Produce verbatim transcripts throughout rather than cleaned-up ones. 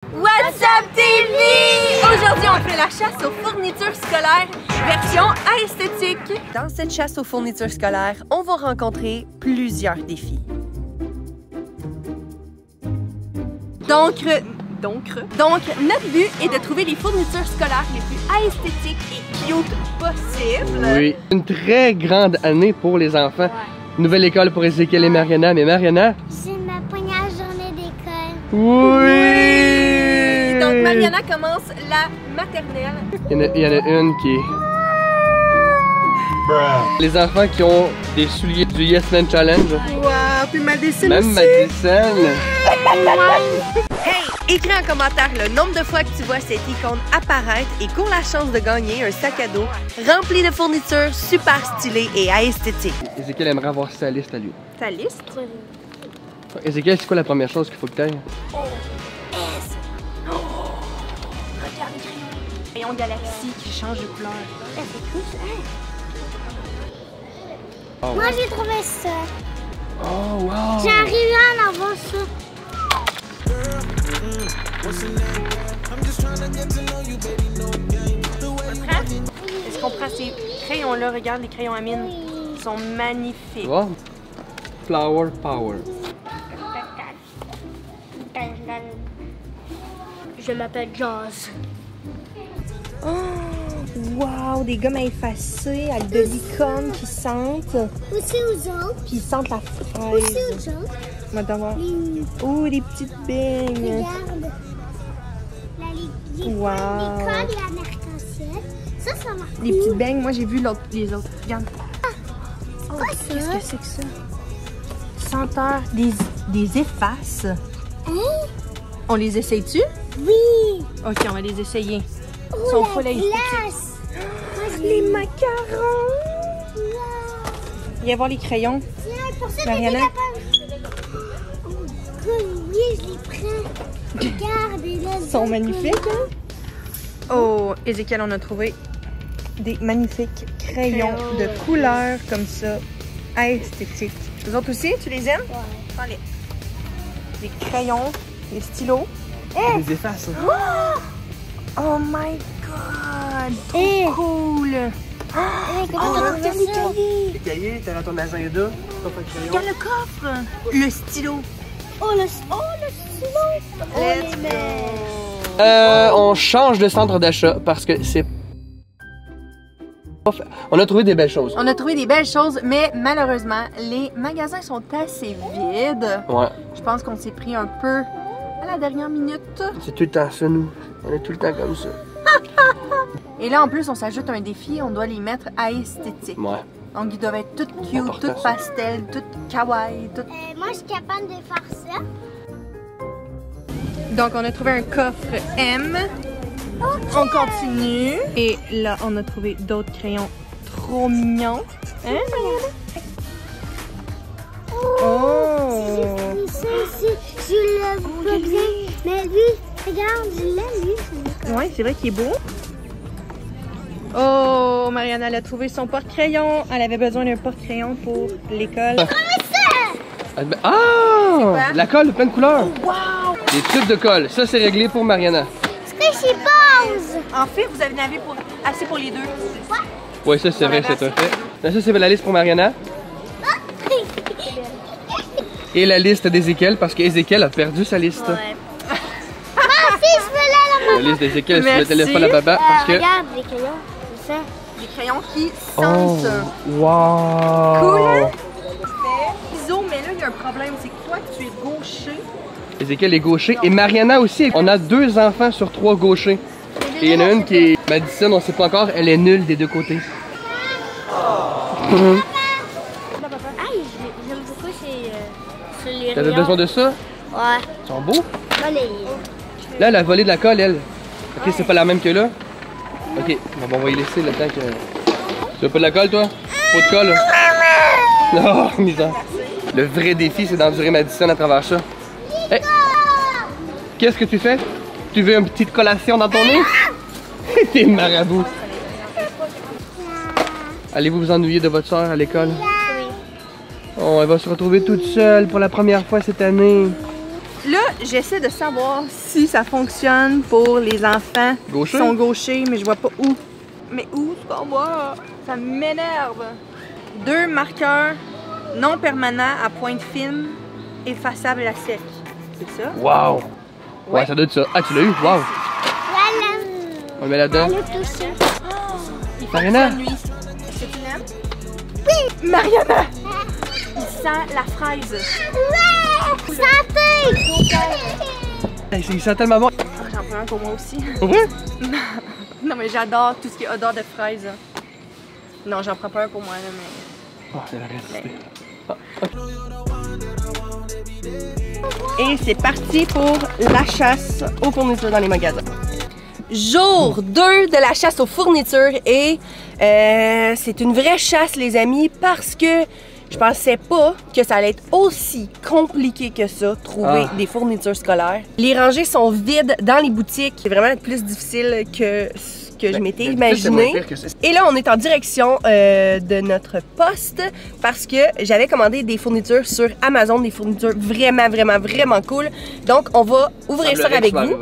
What's up T V? Aujourd'hui, on fait la chasse aux fournitures scolaires, version esthétique. Dans cette chasse aux fournitures scolaires, on va rencontrer plusieurs défis. Donc, donc, donc, notre but est de trouver les fournitures scolaires les plus esthétiques et cute possibles. Oui, une très grande année pour les enfants. Ouais. Nouvelle école pour Ezekiel et Mariana. Mais Mariana? C'est ma première journée d'école. Oui! Donc, Mariana commence la maternelle. Il y en a, il y en a une qui est... Les enfants qui ont des souliers du Yes Man Challenge. Wow, puis Madison Même aussi. Madison. Hey, écris en commentaire le nombre de fois que tu vois cette icône apparaître et cours la chance de gagner un sac à dos rempli de fournitures super stylées et esthétiques. Ezekiel aimerait avoir sa liste à lui. Ta liste? Ezekiel, c'est quoi la première chose qu'il faut que tu ailles? Regarde les crayons. Crayon Galaxy qui change de couleur. C'est cool ça. Oh, Moi wow. j'ai trouvé ça. Oh, wow! J'ai arrivé à en avoir ça. Est-ce qu'on prend ces crayons-là? Regarde les crayons à mine. Ils sont magnifiques. Wow. Flower Power. Je m'appelle Jaws. Oh, wow, des gommes à effacer avec de licornes qui sentent. Aussi aux autres. Puis ils sentent la Aussi fraise. aux autres. Attends voir. Hum, Oh, des petites beignes. Regarde. La li- li- Wow. L'école et la arc-en-ciel. Ça, ça marche. Les petites beignes, moi j'ai vu l'autre, les autres. Regarde. Oh, quoi qu'est-ce ça? que c'est que ça? Senteur des, des effaces. Hein? On les essaye-tu? Oui. Ok, on va les essayer. Ils Oh, sont la full esthétiques. glace. Moi, je Les macarons! Wow. Viens voir les crayons. Tiens, pour ça, Mariana? t'es capable. Oh, God, oui, je les prends. Regarde, et là, Ils sont magnifiques, hein? Oh, Ezekiel, on a trouvé des magnifiques crayons Crayons. de couleurs comme ça, esthétiques. Les autres aussi, tu les aimes? Ouais. Prends-les. Des crayons, des stylos. Les effaces. Oh my god! Eh. Cool! Eh, Oh, comment t'as regarde trouvé les ça? cahiers! Les cahiers, t'as dans ton agenda. Pas de crayon. Regarde le coffre! Le stylo. Oh, le, oh, le stylo. Oh, Let's les mains. Euh, on change de centre d'achat parce que c'est... pas fait. On a trouvé des belles choses. On a trouvé des belles choses, mais malheureusement, les magasins sont assez vides. Ouais. Je pense qu'on s'est pris un peu à la dernière minute. C'est tout le temps ça, nous. On est tout le temps comme ça. Et là, en plus, on s'ajoute un défi, on doit les mettre à esthétique. Ouais. Donc, ils doivent être toutes cute, Important, toutes ça. pastel, toutes kawaii, toutes... Euh, moi, je suis capable de faire ça. Donc, on a trouvé un coffre M. On continue. Et là, on a trouvé d'autres crayons trop mignons. Hein, Mariana? Oh! J'ai ça ici. Je le vois bien. Mais lui, regarde, je l'ai, lui. Ouais, c'est vrai qu'il est beau. Oh, Mariana, elle a trouvé son porte-crayon. Elle avait besoin d'un porte-crayon pour l'école. Ah! La colle, plein de couleurs. Wow! Les tubes de colle, ça c'est réglé pour Mariana. Squishy Balls. En fait, vous en avez pour, assez pour les deux. Oui, ça c'est vrai, c'est un fait. Là, ça c'est la liste pour Mariana. Et la liste d'Ezekiel, parce qu'Ezekiel a perdu sa liste. Moi aussi, je veux la La liste d'Ezekiel sur le Merci. téléphone à papa, parce que... Regarde les crayons. C'est ça. Des crayons qui Oh! sentent. Wow! Cool, hein? Iso, mais là, il y a un problème. C'est que toi, tu es gaucher. Ezekiel est gaucher. Et Mariana aussi. On a deux enfants sur trois gauchers. Et il y en a une qui est... Madison, on sait pas encore, elle est nulle des deux côtés. Aïe, j'aime beaucoup ces, euh, sur les T'avais rayons. besoin de ça? Ouais. Ils sont beaux. Moi, les... Là, elle a volé de la colle, elle. Ok, c'est pas la même que là. Ok, bon, on va y laisser le temps que... Tu veux pas de la colle, toi? Pas de colle? Non, misère. Le vrai défi, c'est d'endurer Madison à travers ça. Hey! Qu'est-ce que tu fais? Tu veux une petite collation dans ton nez? T'es marabout. Allez-vous vous ennuyer de votre soeur à l'école? Oui. Oh, elle va se retrouver toute seule pour la première fois cette année. Là, j'essaie de savoir ici, ça fonctionne pour les enfants Gauchers? qui sont gauchers, mais je vois pas où. Mais où, c'est pas moi? Ça m'énerve. Deux marqueurs non permanents à pointe fine, effaçables à sec. C'est ça? Wow! Ouais, Ouais. ça doit être ça. Ah, tu l'as eu? Wow! Voilà. On le met là-dedans. Elle a touché. Il faut Mariana? que ça nuit. Est-ce que tu l'aimes? Oui! Mariana! Il sent la fraise. Ouais! Santé! Hey, il sent tellement bon. Ah, j'en prends un pour moi aussi. Pour vrai? Non, mais j'adore tout ce qui est odeur de fraise. Non, j'en prends pas un pour moi, là, mais... Oh, elle a résisté. Et c'est parti pour la chasse aux fournitures dans les magasins. Jour deux de la chasse aux fournitures et euh, c'est une vraie chasse les amis parce que je pensais pas que ça allait être aussi compliqué que ça, trouver Ah. des fournitures scolaires. Les rangées sont vides dans les boutiques, c'est vraiment plus difficile que ce que je m'étais imaginé. Et là, on est en direction euh, de notre poste parce que j'avais commandé des fournitures sur Amazon, des fournitures vraiment, vraiment, vraiment cool. Donc, on va ouvrir ça avec vous.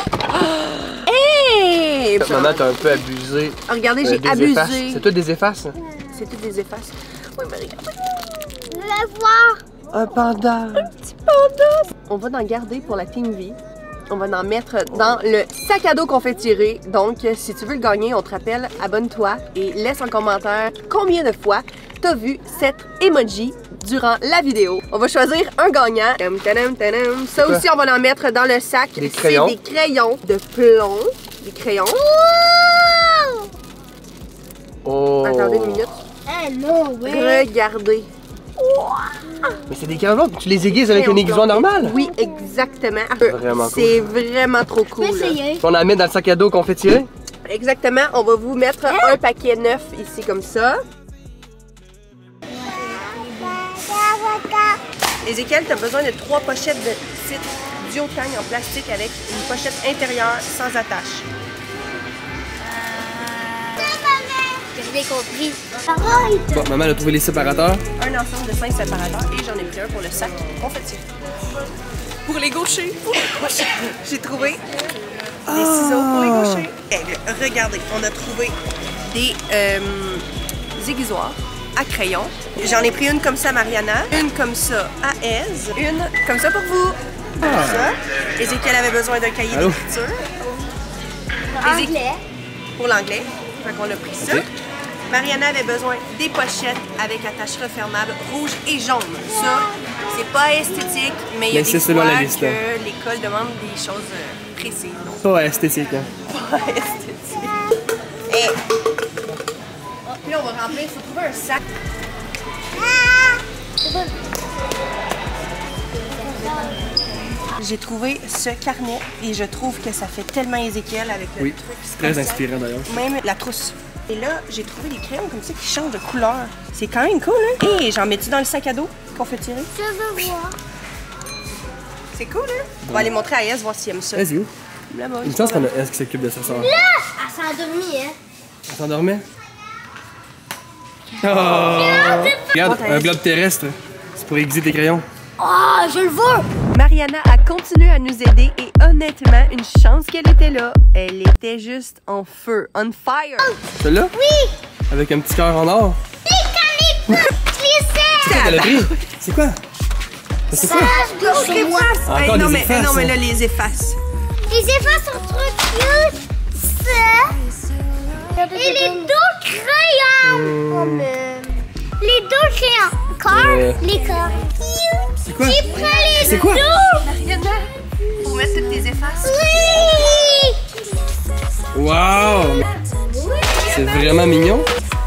Hey! Maman, t'as un peu abusé. Oh, regardez, euh, j'ai des abusé. effaces. C'est toi des effaces? C'est toutes des effaces. Oui, mais regardez. Je veux voir. Un panda. Petit panda. On va en garder pour la Team V. On va en mettre dans le sac à dos qu'on fait tirer. Donc, si tu veux le gagner, on te rappelle, abonne-toi et laisse en commentaire combien de fois t'as vu cette emoji durant la vidéo. On va choisir un gagnant. Tadam, tadam, tadam. Ça Quoi? aussi, on va en mettre dans le sac. Des crayons. C'est des crayons de plomb. Des crayons. Oh. Attendez une minute. Eh non, ouais. Regardez. Mais c'est des crayons, tu les aiguises avec un Crayons aiguisoir blancs. normal? Oui, exactement. Vraiment cool. C'est vraiment trop Je cool. vais essayer. Puis on la met dans le sac à dos qu'on fait tirer? Exactement. On va vous mettre un paquet neuf ici comme ça. Ézéchiel, tu as besoin de trois pochettes de titres Duotang en plastique avec une pochette intérieure sans attache. J'ai bien compris. Pareil. Bon, maman elle a trouvé les séparateurs. Un ensemble de cinq séparateurs et j'en ai pris un pour le sac qu'on fait tirer. Pour les gauchers, pour les gauchers, j'ai trouvé des ciseaux pour les gauchers. Eh bien, regardez, on a trouvé des euh, aiguisoirs à crayon. J'en ai pris une comme ça à Mariana, une comme ça à Ez, une comme ça pour vous. Comme ça. Ézéchiel avait besoin d'un cahier Allô? d'écriture. Anglais. Pour l'anglais, fait qu'on a pris ça. Ok. Mariana avait besoin des pochettes avec attache refermable rouge et jaune. Ça, c'est pas esthétique, mais il y a Mais des c'est fois selon la liste, que hein. l'école demande des choses euh, précises. Donc, Pas esthétique, hein. pas esthétique. Et puis là, on va remplir, il faut trouver un sac. J'ai trouvé ce carnet et je trouve que ça fait tellement Ézéchiel avec le Oui, truc. très spatial. inspirant d'ailleurs. Même la trousse. Et là, j'ai trouvé des crayons comme ça qui changent de couleur. C'est quand même cool, hein? Et j'en mets-tu dans le sac à dos qu'on fait tirer? Je veux voir. C'est cool, hein? On va aller montrer à Yes, voir s'il aime ça. Vas-y, où? Là-bas. Une chance qu'on a S qui s'occupe de sa soeur. Elle s'est endormie, hein. Elle s'endormait? Oh! Regarde, un globe terrestre. C'est pour aiguiser tes crayons. Oh, je le veux. Mariana a continué à nous aider et honnêtement, une chance qu'elle était là. Elle était juste en feu, on fire. Celle-là? Oui. Avec un petit cœur en or. Et quand les pouces, je les sais. Elle a pris. C'est quoi? C'est quoi? Je dois sur moi. Encore Hey, non, des mais, effaces, non, mais hein. là, les effaces. Les effaces sont trop cute. Ça. Et les deux crayons. Les deux crayons. Corps, Euh. les corps. C'est quoi? J'ai pris les C'est quoi? deux. Mariana, pour mettre toutes tes effaces. Oui. Wow! C'est vraiment mignon.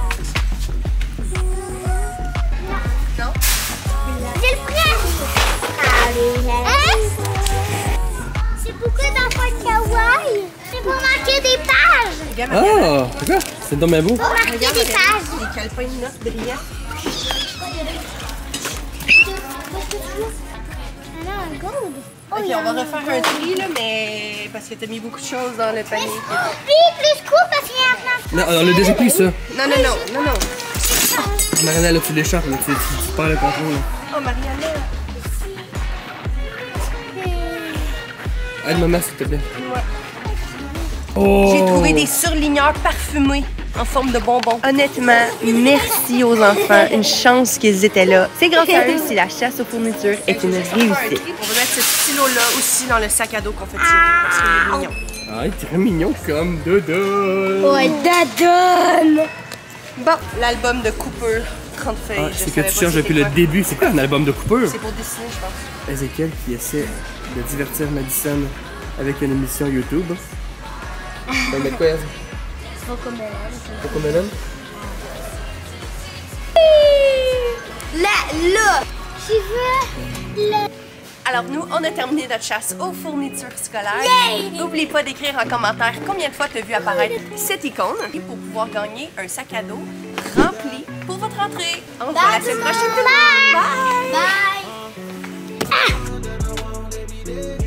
Non? J'ai le prêt. Hein? C'est beaucoup d'enfants de kawaii. C'est pour marquer des pages. Regarde, Mariana. Ah! C'est quoi? C'est donc bien beau. Pour marquer Regarde, des Mariana, pages. les calepins de notes brillants. Ah non, un gold. Oh, Ok, il y a on va un refaire un tri, là, mais parce que t'as mis beaucoup de choses dans le panier. Puis plus court parce qu'il y a un plan. Non, on l'a déjà pris ça. Non, non, non, non, non. Mariana, là, tu l'échappes, là. Tu, tu, tu perds le contrôle, là. Oh, Mariana. Aide-moi, s'il te plaît. Ouais. Oh! J'ai trouvé des surligneurs parfumés en forme de bonbons. Honnêtement, merci aux enfants. Une chance qu'ils étaient là. C'est grâce à eux si la chasse aux fournitures est une réussite. On va mettre ce stylo-là aussi dans le sac à dos qu'on fait tirer parce qu'il est mignon. Ah, il est très mignon comme Dodo. Ouais, Dadon. Bon, l'album de Cooper, trente feuilles. Ah, c'est que tu cherches depuis le début. C'est quoi un album de Cooper? C'est pour dessiner, je pense. Ezekiel qui essaie de divertir Madison avec une émission YouTube. Tu vas mettre quoi, Eze? Cocomelon. Cocomelon? Là, là. Je veux le... Alors nous, on a terminé notre chasse aux fournitures scolaires. N'oublie pas d'écrire en commentaire combien de fois tu as vu apparaître cette icône et pour pouvoir gagner un sac à dos rempli pour votre rentrée. On se voit la semaine prochaine. Bye! Bye! Ah!